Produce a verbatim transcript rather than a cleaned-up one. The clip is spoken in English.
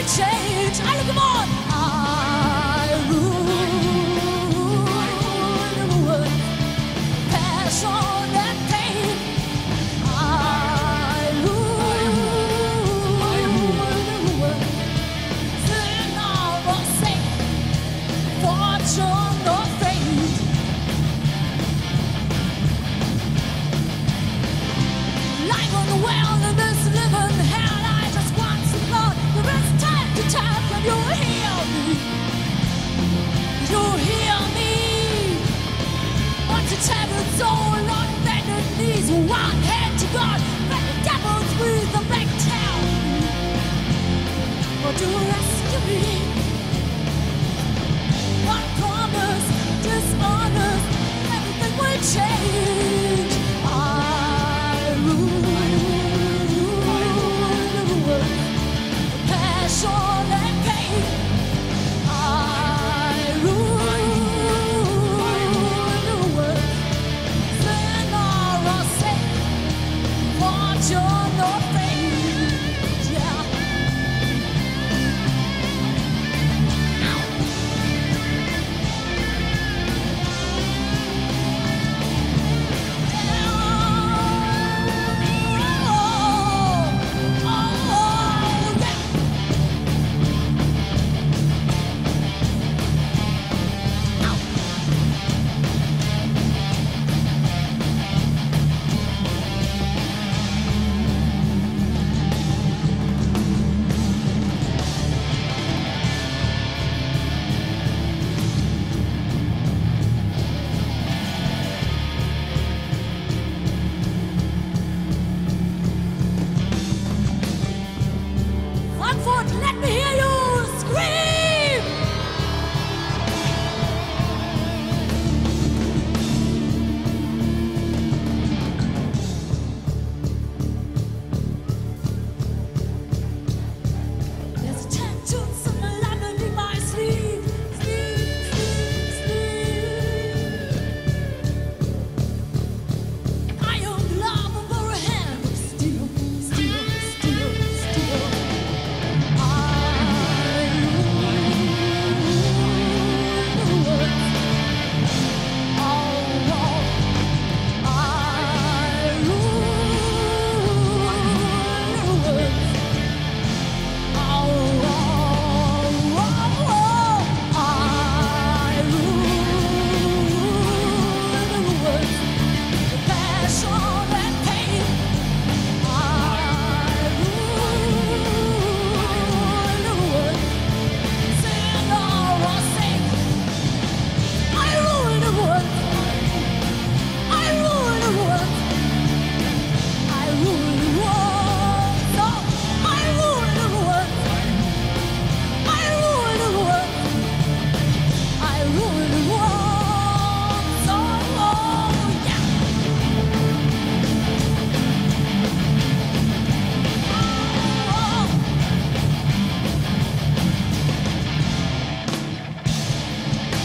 change. I look on. I rule the world. Passion and pain. I rule the world. Sin or sin, fortune or fate. Life on the world in this living hell. I just want to know there is time to time. Can you hear me? You hear me? Want to tell it so on bended knees, one hand to God, but the devil's with the back town. Or to rescue me.